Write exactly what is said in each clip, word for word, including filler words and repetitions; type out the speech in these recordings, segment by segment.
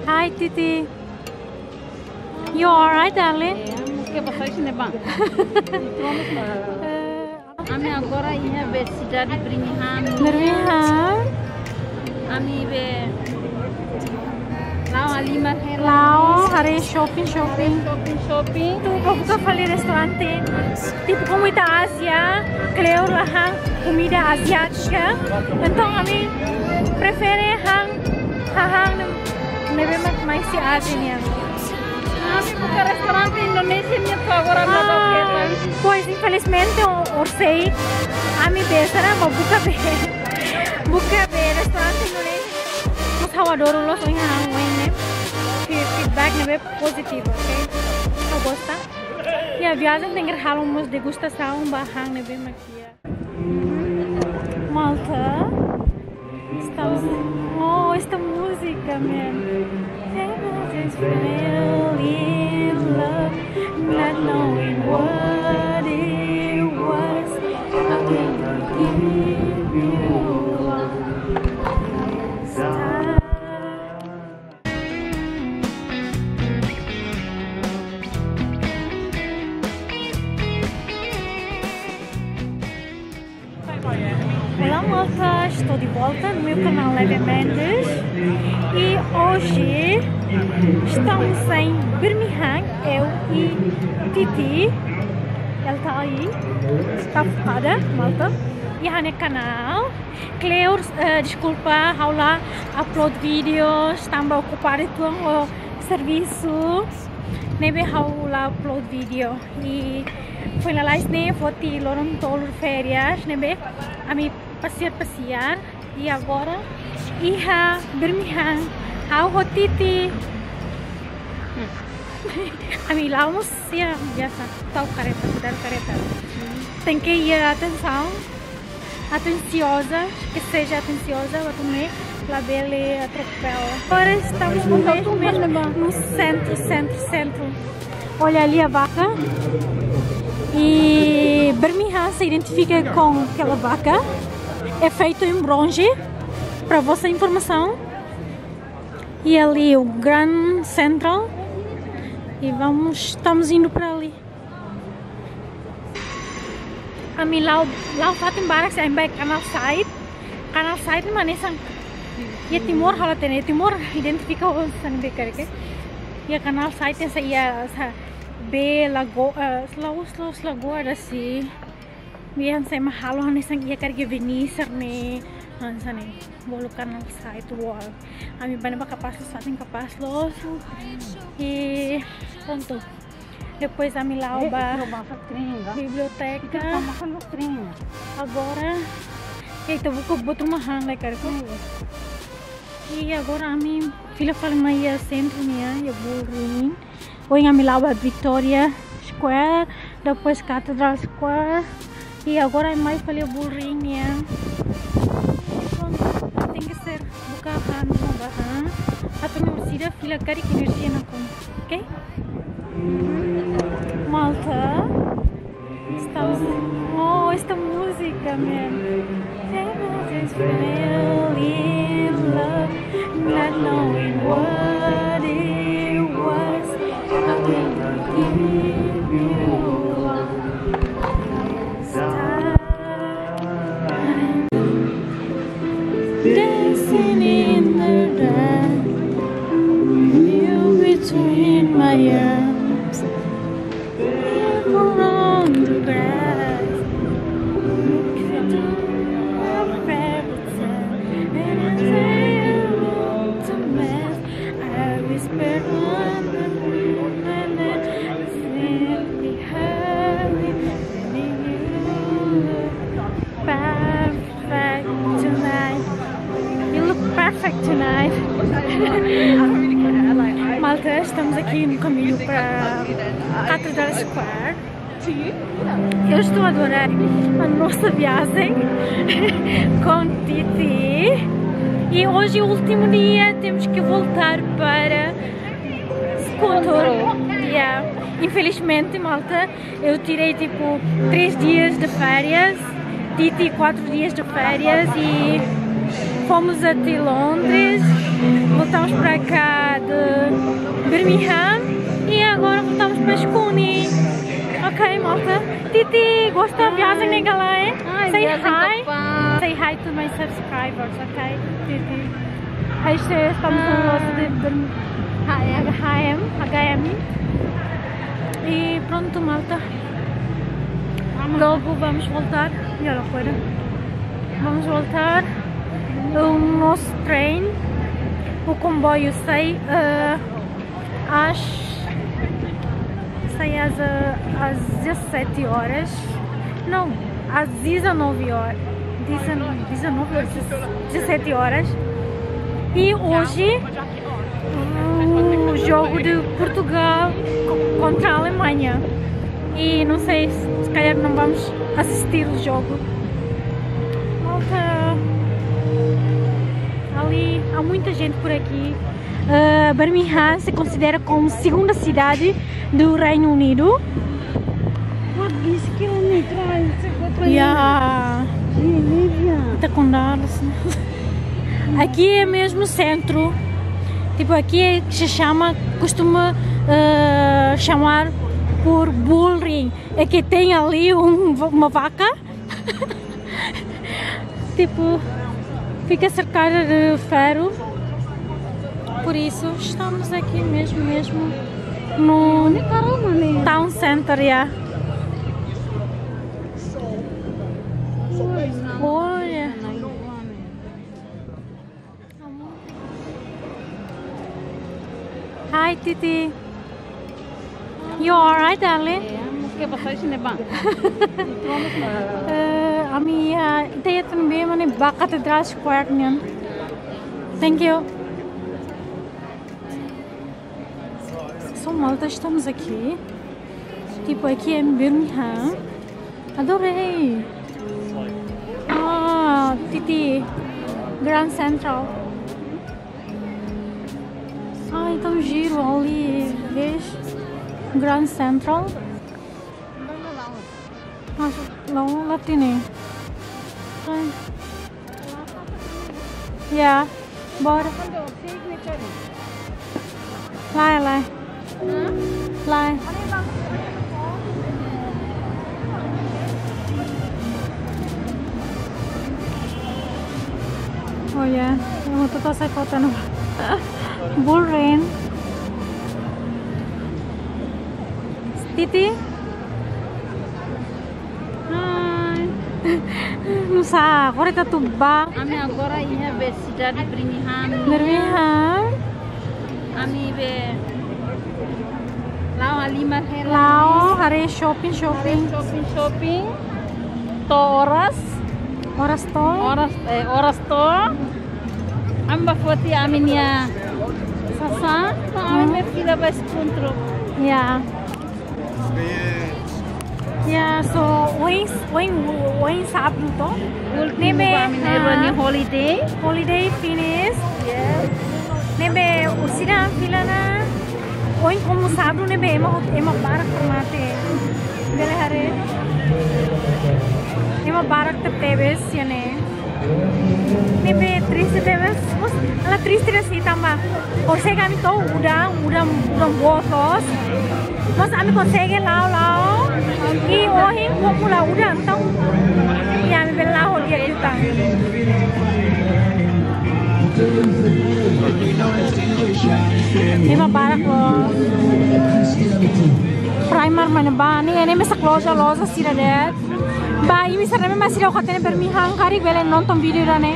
Hi, Titi. You alright, darling? Que passagem ne bang. Ami agora ia ver cidade de Birmingham. Birmingham. Ami ver lá ali mas Lá, hari shopping, shopping. shopping shopping. Tu vou buka kali restaurante. Tipo comida Ásia, Cleo lah comida asiática. Então kami prefere hang hang nebe mais si Ásia. Ami buka restaurante Indonesia minha agora não dá Ah, pois infelizmente eu sei a minha besta mau buka be buka be restaurante Indonesia mas eu adoro los yang hang feedback nebe positivo, ok? Eu gosto. E a viagem tem que ter uma degustação bahang nebe maquia. Malta, estamos oh esta música man. Just fell in love, not knowing what it was. I will give you one time. Olá malta, estou de volta no meu canal Leve Mendes e hoje estamos em Birmingham, eu e Titi, ela está aí, está focada, malta, e a no canal. Cleo, uh, desculpa, eu lá upload vídeos, estamos ocupados com o serviço, nebe eu lá upload vídeo e foi lá lá né, vou te lorong tol férias, nebe, a mim passear passear e agora ia Birmingham, ao Titi. A mim lá vamos ser biasa, tahu careta, dar careta. Tem que ir atenção, atenciosa, que seja atenciosa, para comer la belle atropela. Agora estamos mesmo no centro, centro, centro. Olha ali a vaca. E Birmingham se identifica com aquela vaca. É feito em bronze, para vossa informação. E ali o Grand Central. E vamos, estamos indo para ali. A mim lá, lá fatin barak se ambil canal side, canal side mana sang? Ya timur halat ini timur identifica o sang bekar ke? Ya canal side yang saya sa be lago, slow slow lago ada si. Biar saya mahal hanya sang ia kerja Venice ni, hansa ni. Bolu canal side wall. A mim bana kapaslos fatin kapaslos. E pronto. Depois a mim lá a biblioteca. Agora eu vou botar uma hang like e agora a mim filha fala mais centro né, eu vou ring. Hoje a mim lá a Victoria Square, depois Cathedral Square e agora a mais falei vou ring né. Tem que ser buka hang bahang atau universidade filha cari que energia na com, ok? Malta, estamos oh esta música man. Just fell in love, not knowing what it was. I will give you one time. Dancing in the dark, you between my arms. On the grass, and I say to mess. I whispered on the moon and then simply heard me. Perfect tonight. You look perfect tonight. Malta, estamos aqui no caminho para Cathedral Square. Eu estou a adorar a nossa viagem com Titi. E hoje é o último dia, temos que voltar para Scooter. Yeah. Infelizmente, malta, eu tirei tipo três dias de férias, Titi quatro dias de férias e fomos até Londres. Voltamos para cá de Birmingham e agora voltamos para Escuni. Ok, malta. Titi, gosta da viagem na galera? Say hi. Say hi to my subscribers, ok? Titi. Este estamos no nosso de H M. H M. E pronto, malta. Logo vamos voltar. E olha fora. Vamos voltar. O nosso trem. O comboio sai uh, às, sai às, uh, às dezessete horas. Não, às dezenove horas. dezenove horas, dezessete horas. E hoje o jogo de Portugal contra a Alemanha. E não sei, se calhar não vamos assistir o jogo. Malta. Ali há muita gente por aqui. Uh, Birmingham se considera como segunda cidade do Reino Unido. vinte quilômetros. Yeah. Tá com dados. Aqui é mesmo centro. Tipo, aqui é que se chama, costuma uh, chamar por bull ring. É que tem ali um, uma vaca. Tipo, fica cercada de ferro. Por isso estamos aqui mesmo, mesmo no Town Center, yeah. Olha. Hi, Titi. You alright, darling? uh, Ami, ite yatan be mane ba Cathedral Square niyan. Thank you. So, malta, estamos aqui. Tipo, aqui em Birmingham. Adorei. Ah, Titi. Grand Central. Ai, tão giro ali, vês? Grand Central. Ah, não, lá tem. Yeah, bora. Lá, lá. Lá. Oh yeah, eu tô sai faltando. Bull Rain. Titi. Hai. Não sabe, agora tá tudo bem. Ami agora ia ver cidade de Birmingham. Birmingham. Ami ver. Lá ali marrela. Lá, hari shopping shopping. Shopping shopping. To horas. Horas to. Horas eh, horas to. Amba foti aminia. Sasa, ami ver fila bas contro. Yeah. Yeah, so when when when sábado to? Nebe ami holiday. Holiday finish. Yes. Nebe usira fila na. When como sábado nebe ema ema barak mate. Dele hare. Ema barak te tebes yane. Nebe triste tebes. Mas ala triste resi tamba. Or saya kami to udah udah udah botos. Mas kami consegue lá lá. E hoje como lá udah então. E kami bela dia itu. Ema barak lo. Primer mana ba ni ene mesak loja loja sira det. Ba ini sarame masih lo katene Birmingham kari bele nonton video rane.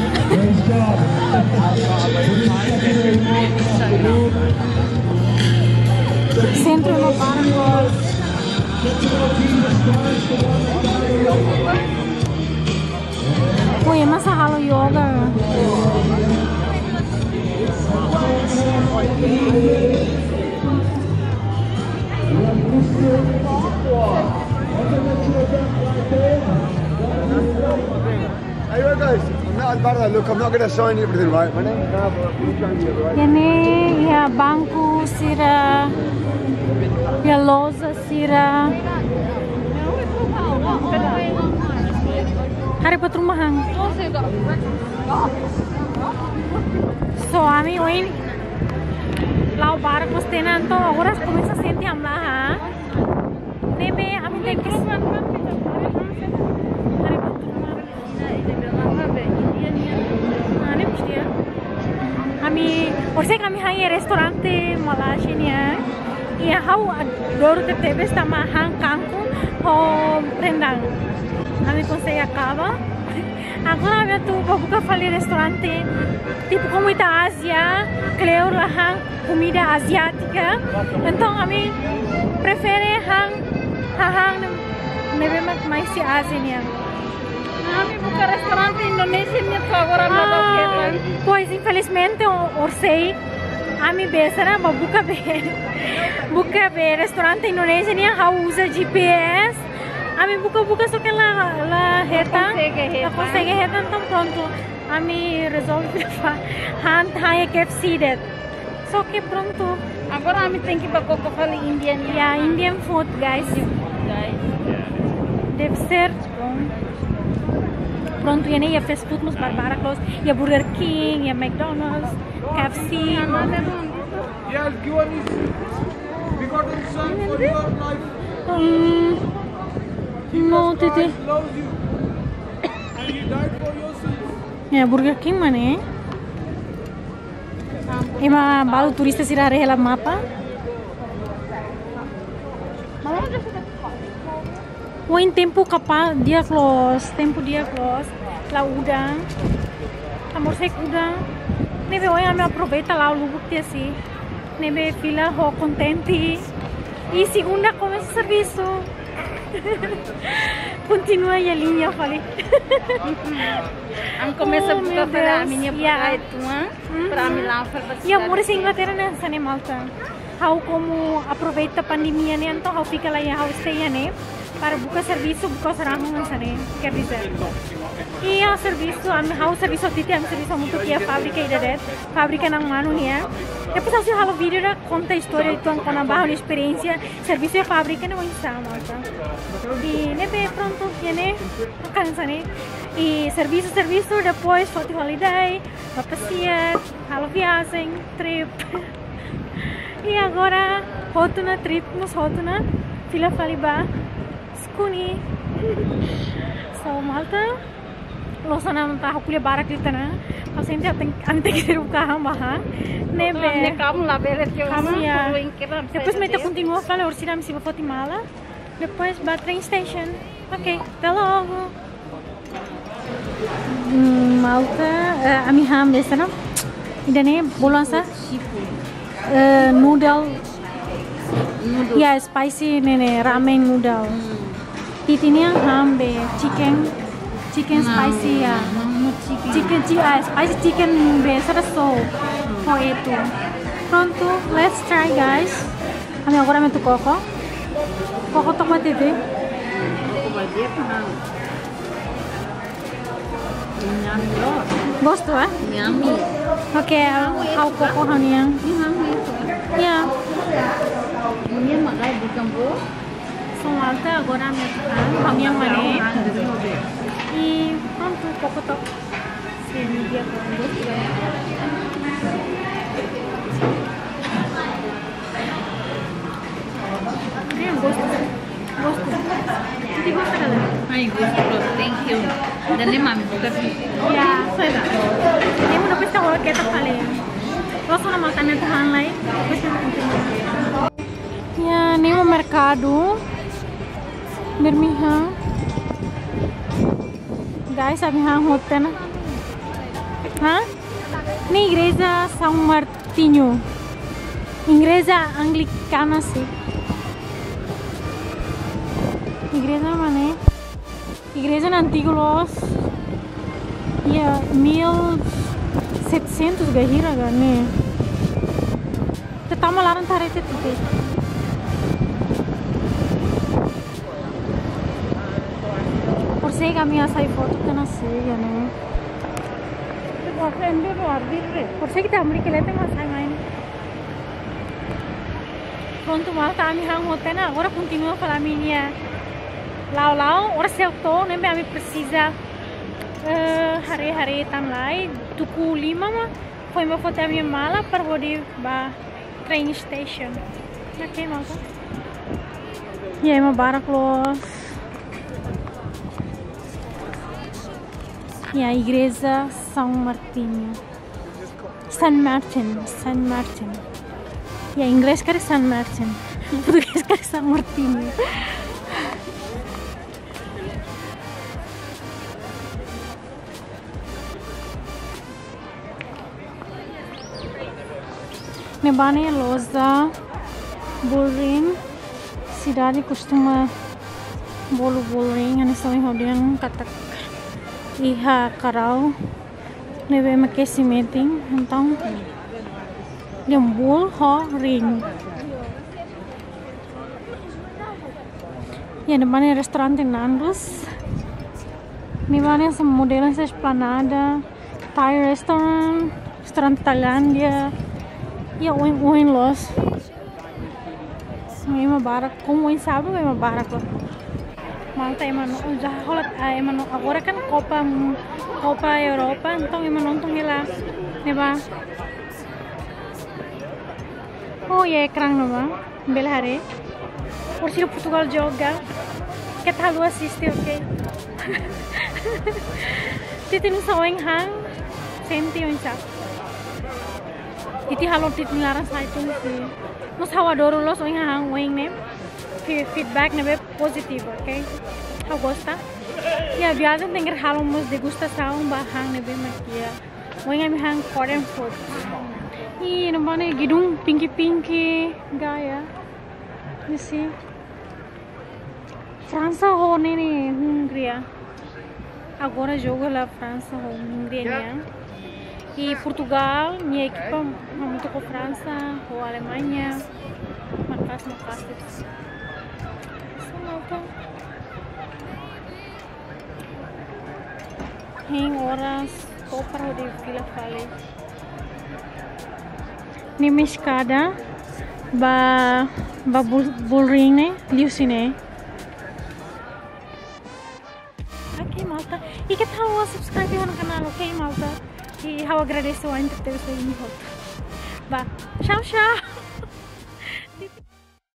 Centro no barak lo. Oh ya masa halo yoga. Hey guys, I'm not bad. Look, I'm not gonna sign everything, right? My name is Nava. Ini ya bangku sira, ya loza sira. Hari patrumahan. So, kami win. Lau ao barco stena então agora começa a sentir am lá. Nebe a mim tem que Kami, orse kami hang restaurante Malaysia e hau adoro que teve sama hang kangkung ho rendang. Kami consegue acaba. Agora eu tu vou buka fali restaurante tipo comida Ásia, creo la hang comida asiática. Então kami prefere hang hang nebe mais si Ásia. Kami buka restaurante Indonesia ni agora não dá o Pois infelizmente orsei ami besara ba buka be buka be restaurante Indonesia ni how usa G P S ami buka buka só que lá lá reta consegue consegue reta então pronto ami resolve han hai K F C det só que pronto agora ami tem que bago ko fali Indian ya Indian food guys guys deve ser bom. Pronto, ya ya fast food mus barbara close, ya Burger King, ya McDonald's, K F C. Yeah, give us begotten son for your life. Um, no, tete. Loves you. And he died for your sins. Ya Burger King mana? Ema baru turista sira rehela mapa. Oh, em tempo kapal dia close, tempo dia close, lá udang, amor sei udang, nebe hoje me aproveita lá o lugar que assim, nebe fila ho contente e segunda começa o serviço, continua a linha falei, am começa a buka para a minha yeah. tua para me lá para e amor em Inglaterra nessa nem malta, how como aproveita a pandemia né, então how fica lá e how stay né. Para buka serviço, buka sarang sana, quer dizer. E a serviço, am how serviço titi, am serviço muito que a fábrica ida det, fábrica nang manu niya. Depois assim halo vídeo da conta a história itu ang kona bahon experiência, serviço a fábrica não insama, tá? E nebe pronto, yene, kan sana. E serviço, serviço, depois foto holiday, papasiat, halo viagem, trip. E agora, foto na trip, nos foto na fila faliba. Kuni so malta lo sana tahu kuliah barak di tanah kalau saya tidak ante kita buka hamba nebe ne kamu lá belet que kami ya depois meta continua fala orsi dam si bafoti mala depois ba train station ok até logo malta ami ham de sana idane bolan sa noodle ya spicy nene ramen noodle Titinya hambe chicken chicken spicy ya chicken chicken spicy chicken be so for itu pronto let's try guys kami agora metu koko koko tomate de gosto ah yummy oke how koko haniang ya ini makai bukan bu malta agora metukan kami yang mana e pronto pouco to semi dia quando é gosto gosto tu gosta dela ai gosto thank you dan ni mami bukan ya saya dah ini udah pesta orang kita paling lo sudah makan itu hal lain ya ini mercado Birmingham guys अभी यहाँ होते हैं ना हाँ नहीं igreja São Martinho igreja anglicana sih igreja mana igreja antigo los ya mil setecentos gahira kan nih tetama larang tarik itu Sei kami asai foto kana sei ya no. Por sei kita amri kelete masai main. Pronto mal kami hang hotel na agora continua para minha. Lau lau ora se auto nem me precisa hari-hari tan lai tuku lima ma foi uma foto a minha mala para poder ba train station. Oke, malta. Ya, emang barak los. Ya, igreja São Martinho. San Martin, San Martin. Ya, inglês kan San Martin. Português kan São Martinho. Nebane loza bullring cidade costuma bolo bullring ani são hodian katak iha karau nebe aquecimento então dem bull ho ring ya nebane restaurante Nandos nebane essa modelo essa esplanada Thai restaurant restaurante Tailândia. Ya, uin uin los. May barak, kung uin sabi may mabarak lo. Malta emano, udah holat emano. Agora kan Copa Copa Europa, então emano nonton nila, neba. Oh ya ekran nova, belhare. Por si Portugal joga, que tal lu assiste, okay? Titin sa uing hang, senti uin sa. Iti halo titin laran sa itu sih. Mas hawa doro los uing hang uing ne. Feedback ne be positive, okay? How gosta? Ya viajan tenger halo mus de gusta sa un ba hang ne be makia. Uing ami hang Korean food. Ih, namanya gedung pinky-pinky gaya. You see? França ho ne ne Hungria. Agora jogo lá França ho Hungria ne. E Portugal, minha equipa muito com França ou Alemanha, marcas, marcas. Isso Em horas, ou para o de Vila Fale. Nima escada, ba ba bullring ne, liu sini. Ok, malta. E que tal subscribe no canal, ok, malta? E eu agradeço a entrevista e me volto. Vá, tchau, tchau!